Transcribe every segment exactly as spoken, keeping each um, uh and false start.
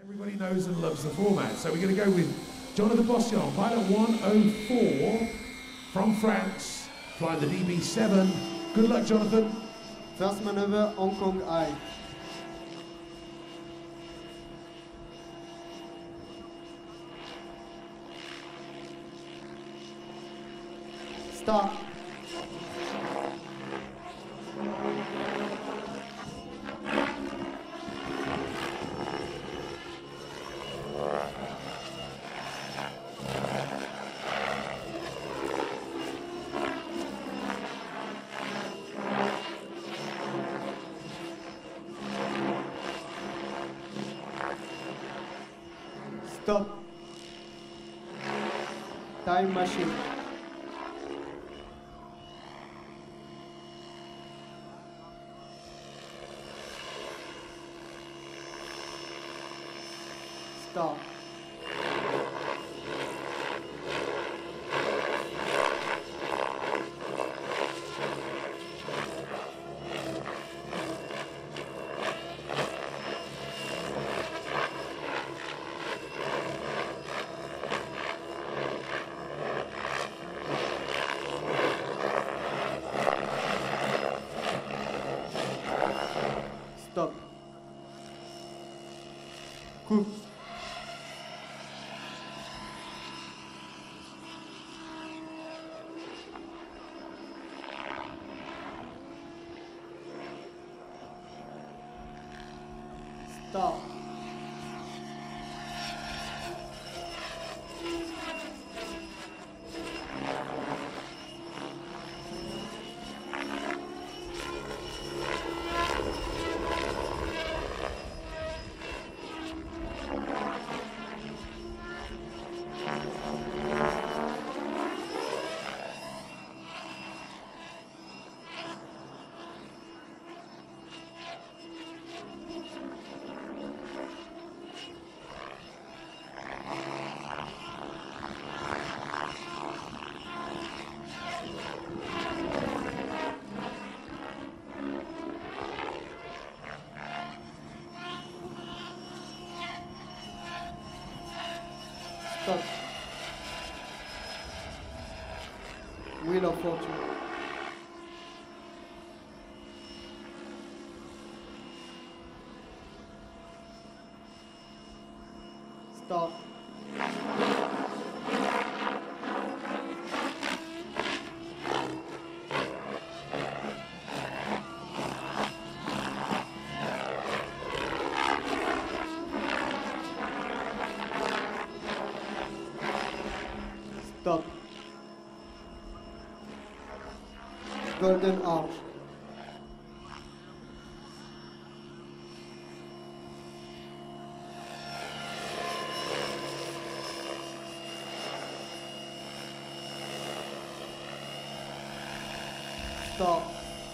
Everybody knows and loves the format, so we're going to go with Jonathan Bossian, pilot one oh four from France, flying the D B seven. Good luck, Jonathan. First maneuver, Hong Kong High. Start. Stop. Time machine. Stop. Stop. Coupe. Stop. Stop. Wheel of Fortune. Stop. Stop. Golden Arch. Stop.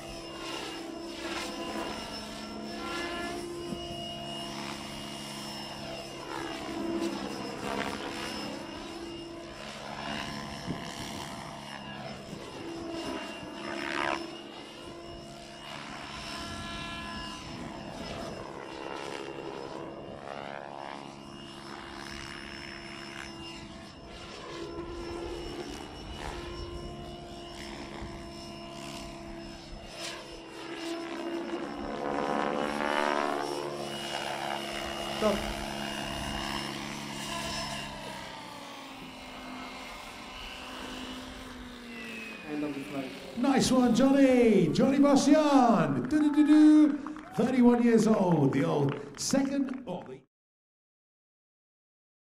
Stop. End of the flight. Nice one, Johnny. Johnny Bossian. Do-do-do-do. thirty-one years old. The old second. Oh, the